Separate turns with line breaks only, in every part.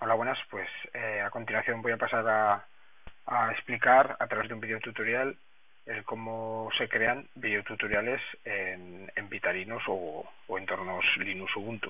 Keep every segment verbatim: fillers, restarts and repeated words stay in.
Hola, buenas. Pues eh, a continuación voy a pasar a, a explicar a través de un video tutorial el cómo se crean videotutoriales en, en Vitalinux o, o entornos Linux Ubuntu.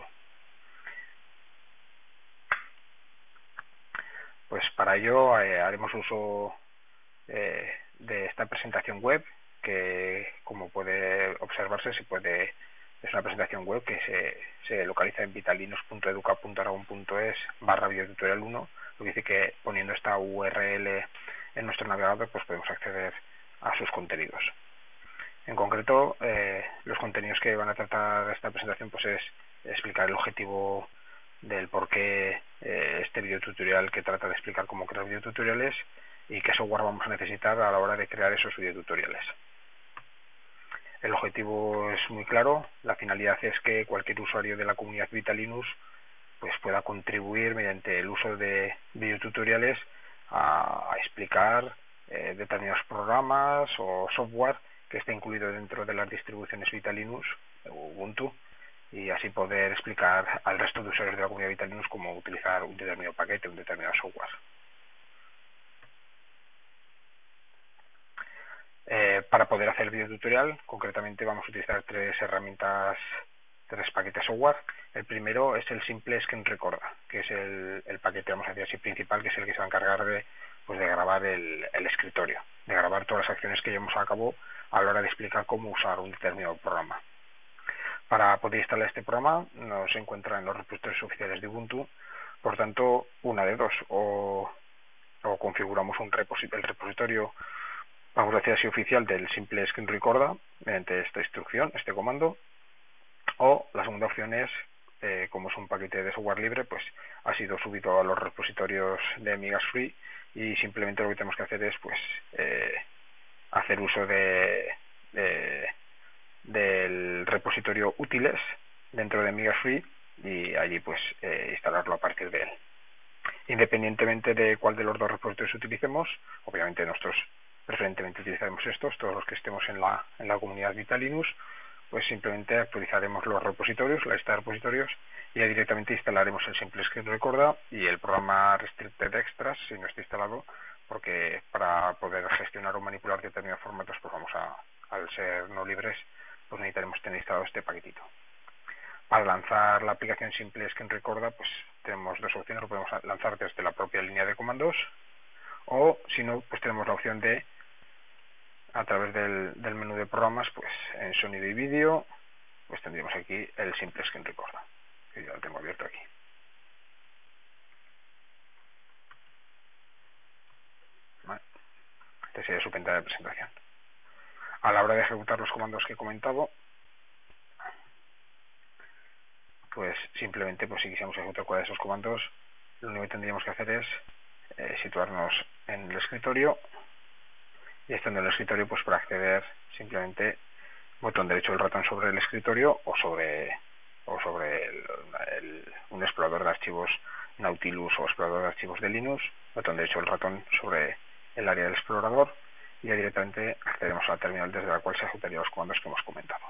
Pues para ello eh, haremos uso eh, de esta presentación web que, como puede observarse, se puede es una presentación web que se, se localiza en vitalinux punto educa punto aragón punto es barra videotutorial uno, lo que dice que poniendo esta U R L en nuestro navegador pues podemos acceder a sus contenidos. En concreto, eh, los contenidos que van a tratar esta presentación pues es explicar el objetivo del por qué eh, este videotutorial que trata de explicar cómo crear videotutoriales y qué software vamos a necesitar a la hora de crear esos videotutoriales. El objetivo es muy claro, la finalidad es que cualquier usuario de la comunidad Vitalinux pues pueda contribuir mediante el uso de videotutoriales a, a explicar eh, determinados programas o software que esté incluido dentro de las distribuciones Vitalinux o Ubuntu, y así poder explicar al resto de usuarios de la comunidad Vitalinux cómo utilizar un determinado paquete, un determinado software. Eh, para poder hacer el videotutorial, concretamente vamos a utilizar tres herramientas, tres paquetes software. El primero es el simple Screen Recorder, que es el, el paquete, vamos a decir así, principal, que es el que se va a encargar de, pues, de grabar el, el escritorio, de grabar todas las acciones que llevamos a cabo a la hora de explicar cómo usar un determinado programa. Para poder instalar este programa no se encuentra en los repositorios oficiales de Ubuntu, por tanto, una de dos, o, o configuramos un reposit el repositorio, vamos a decir así, oficial del simple Screen Recorder mediante esta instrucción, este comando, o la segunda opción es, eh, como es un paquete de software libre, pues ha sido subido a los repositorios de Migas Free y simplemente lo que tenemos que hacer es pues eh, hacer uso de, de del repositorio útiles dentro de Migas Free y allí pues eh, instalarlo a partir de él. Independientemente de cuál de los dos repositorios utilicemos, obviamente nosotros preferentemente utilizaremos estos, todos los que estemos en la, en la comunidad Vitalinux, pues simplemente actualizaremos los repositorios, la lista de repositorios, y ya directamente instalaremos el simple Screen Recorder y el programa Restricted Extras si no está instalado, porque para poder gestionar o manipular determinados formatos, pues vamos a, al ser no libres, pues necesitaremos tener instalado este paquetito. Para lanzar la aplicación simple Screen Recorder, pues tenemos dos opciones: lo podemos lanzar desde la propia línea de comandos, o si no, pues tenemos la opción de, a través del, del menú de programas, pues en sonido y vídeo, pues tendríamos aquí el simple Screen Recorder, que ya lo tengo abierto aquí. Vale. Esta sería su pantalla de presentación. A la hora de ejecutar los comandos que he comentado, pues simplemente, pues si quisiéramos ejecutar cuál de esos comandos, lo único que tendríamos que hacer es eh, situarnos en el escritorio, y estando en el escritorio, pues para acceder simplemente botón derecho del ratón sobre el escritorio o sobre o sobre el, el, un explorador de archivos Nautilus o explorador de archivos de Linux, botón derecho del ratón sobre el área del explorador, y ya directamente accederemos a la terminal desde la cual se ejecutarían los comandos que hemos comentado.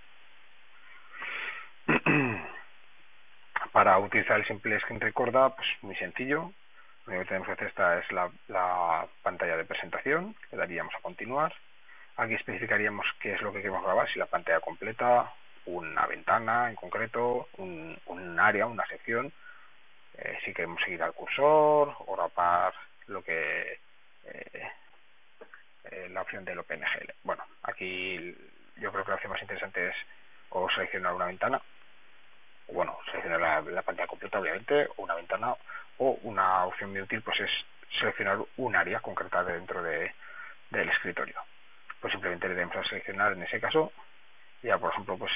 Para utilizar el simple Screen Recorder, pues muy sencillo. Lo único que tenemos que hacer, esta es la, la pantalla de presentación, le daríamos a continuar. Aquí especificaríamos qué es lo que queremos grabar, si la pantalla completa, una ventana en concreto, un, un área, una sección, eh, si queremos seguir al cursor o grabar lo que eh, eh, la opción del OpenGL. Bueno, aquí yo creo que la opción más interesante es o seleccionar una ventana, o bueno, seleccionar la, la pantalla completa obviamente, o una ventana, o una opción muy útil pues es seleccionar un área concreta dentro de, del escritorio. Pues simplemente le debemos a seleccionar en ese caso, y ya por ejemplo pues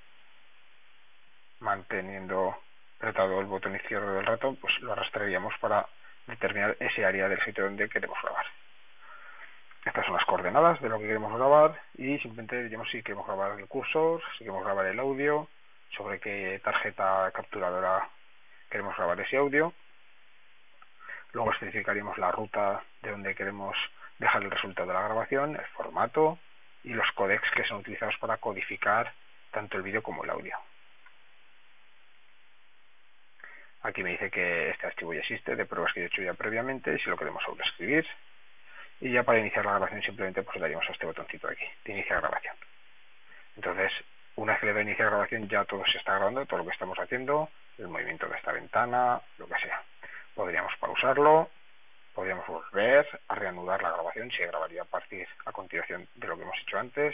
manteniendo apretado el botón izquierdo del ratón, pues lo arrastraríamos para determinar ese área del sitio donde queremos grabar. Estas son las coordenadas de lo que queremos grabar, y simplemente diríamos si queremos grabar el cursor, si queremos grabar el audio, sobre qué tarjeta capturadora queremos grabar ese audio. Luego especificaríamos la ruta de donde queremos dejar el resultado de la grabación, el formato y los códecs que son utilizados para codificar tanto el vídeo como el audio. Aquí me dice que este archivo ya existe, de pruebas que yo he hecho ya previamente, y si lo queremos sobreescribir. Y ya para iniciar la grabación simplemente pues le daríamos a este botoncito de aquí, de iniciar grabación. Entonces, una vez que le doy a iniciar grabación, ya todo se está grabando, todo lo que estamos haciendo, el movimiento de esta ventana, lo que sea. Podríamos pausarlo, podríamos volver a reanudar la grabación, se grabaría a partir, a continuación de lo que hemos hecho antes.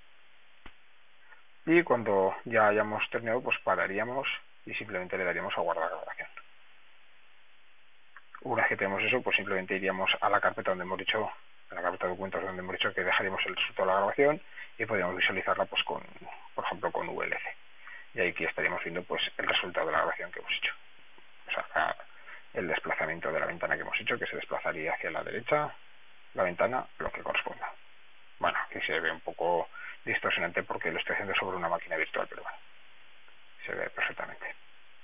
Y cuando ya hayamos terminado, pues pararíamos y simplemente le daríamos a guardar grabación. Una vez que tenemos eso, pues simplemente iríamos a la carpeta donde hemos dicho, a la carpeta de documentos donde hemos dicho que dejaríamos el resultado de la grabación y podríamos visualizarla pues con, por ejemplo, con V L C. Y aquí estaríamos viendo pues el resultado de la grabación que hemos hecho. O sea, el desplazamiento de la ventana que hemos hecho, que se desplazaría hacia la derecha, la ventana, lo que corresponda. Bueno, aquí se ve un poco distorsionante porque lo estoy haciendo sobre una máquina virtual, pero bueno, se ve perfectamente.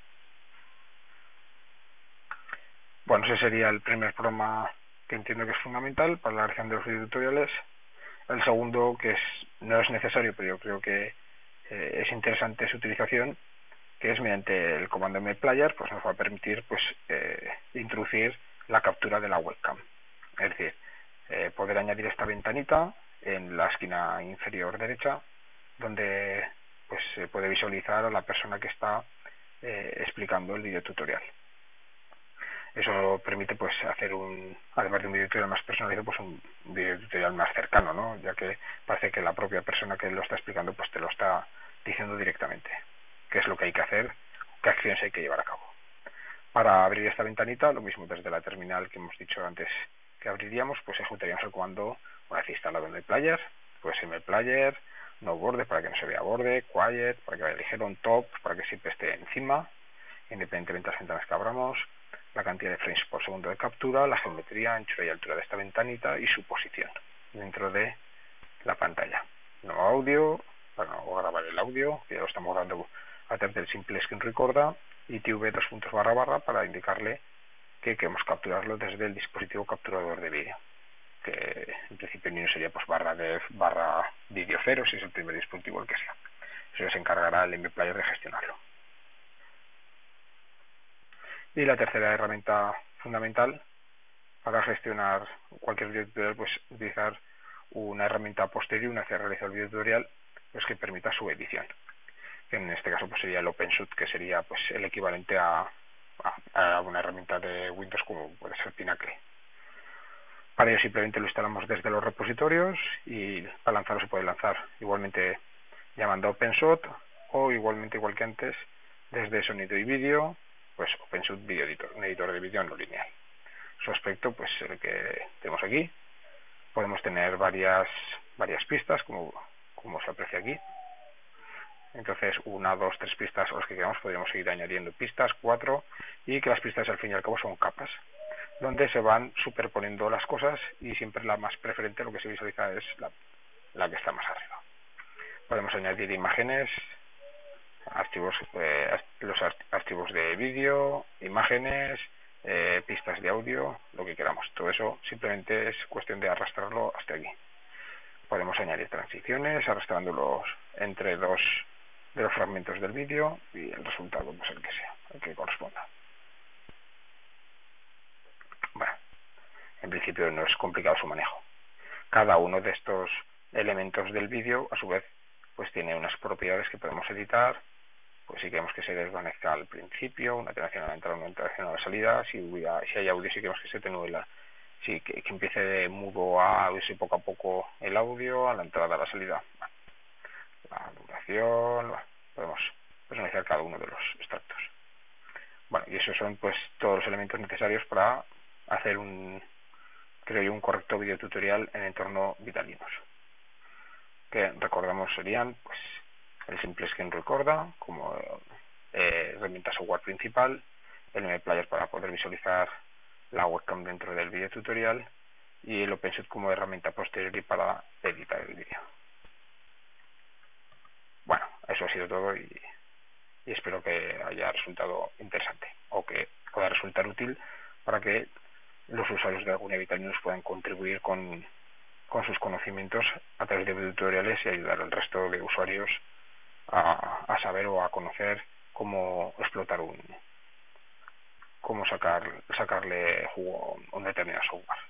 Bueno, ese sería el primer programa que entiendo que es fundamental para la realización de los videotutoriales. El segundo, que es, no es necesario, pero yo creo que eh, es interesante su utilización, que es mediante el comando mplayer, pues nos va a permitir pues eh, introducir la captura de la webcam. Es decir, eh, poder añadir esta ventanita en la esquina inferior derecha, donde pues se puede visualizar a la persona que está eh, explicando el videotutorial. Eso permite pues hacer un, además de un videotutorial más personalizado, pues un videotutorial más cercano, ¿no? Ya que parece que la propia persona que lo está explicando pues te lo está diciendo directamente qué es lo que hay que hacer, qué acciones hay que llevar a cabo. Para abrir esta ventanita, lo mismo desde la terminal que hemos dicho antes que abriríamos, pues ejecutaríamos el comando, una vez instalado en el player, pues mplayer, no borde para que no se vea borde, quiet para que vaya ligero, on top para que siempre esté encima, independientemente de las ventanas que abramos, la cantidad de frames por segundo de captura, la geometría, anchura y altura de esta ventanita y su posición dentro de la pantalla. No audio, para no grabar el audio, que ya lo estamos grabando a través del simple screen recorder, y T V dos puntos barra barra para indicarle que queremos capturarlo desde el dispositivo capturador de vídeo, que en principio ni sería pues barra de barra vídeo cero si es el primer dispositivo el que sea. Eso se encargará el mplayer de gestionarlo. Y la tercera herramienta fundamental para gestionar cualquier videotutorial, pues utilizar una herramienta posterior una vez que realiza el videotutorial, pues que permita su edición. Que en este caso pues sería el OpenShot, que sería pues el equivalente a, a, a una herramienta de Windows como puede ser Pinnacle. Para ello simplemente lo instalamos desde los repositorios y para lanzarlo se puede lanzar igualmente llamando OpenShot o igualmente igual que antes desde sonido y vídeo, pues OpenShot Video Editor, un editor de vídeo no lineal. Su aspecto pues el que tenemos aquí. Podemos tener varias varias pistas como, como se aprecia aquí. Entonces una, dos, tres pistas a las que queramos, podríamos seguir añadiendo pistas, cuatro, y que las pistas al fin y al cabo son capas, donde se van superponiendo las cosas y siempre la más preferente, lo que se visualiza es la, la que está más arriba. Podemos añadir imágenes, archivos, eh, los archivos de vídeo, imágenes, eh, pistas de audio, lo que queramos. Todo eso simplemente es cuestión de arrastrarlo hasta aquí. Podemos añadir transiciones arrastrándolos entre dos de los fragmentos del vídeo y el resultado pues el que sea, el que corresponda. Bueno, en principio no es complicado su manejo. Cada uno de estos elementos del vídeo a su vez pues tiene unas propiedades que podemos editar. Pues si queremos que se desvanezca al principio, una atenuación a la entrada, una atenuación a la salida, si, hubiera, si hay audio, si queremos que se atenúe la, si, que, que empiece de mudo a oírse poco a poco el audio, a la entrada, a la salida. Bueno, la duración, bueno, podemos personalizar cada uno de los extractos. Bueno, y esos son pues todos los elementos necesarios para hacer un, creo yo, un correcto videotutorial en entorno Vitalinos. Que recordamos serían pues el simple screen recorder como eh, herramienta software principal, el mplayer para poder visualizar la webcam dentro del video tutorial y el OpenShot como herramienta posterior para editar el vídeo. Bueno, eso ha sido todo y, y espero que haya resultado interesante o que pueda resultar útil para que los usuarios de Argunia Vitalinos puedan contribuir con, con sus conocimientos a través de video tutoriales y ayudar al resto de usuarios A, a saber o a conocer cómo explotar un, cómo sacar sacarle jugo a un determinado software.